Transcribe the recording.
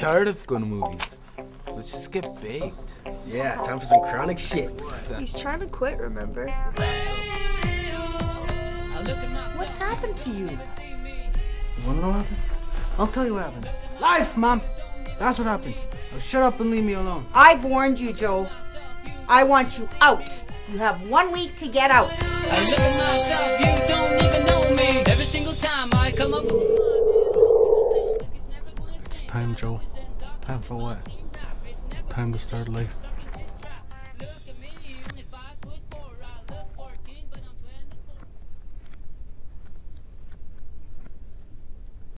tired of going to movies. Let's just get baked. Yeah, time for some chronic shit. He's trying to quit, remember? What's happened to you? You wanna know what happened? I'll tell you what happened. Life, Mom! That's what happened. Now shut up and leave me alone. I've warned you, Joe. I want you out. You have 1 week to get out. I look at myself, you don't even know me. Every single time I come up. It's time, Joe. Time for what? Time to start life.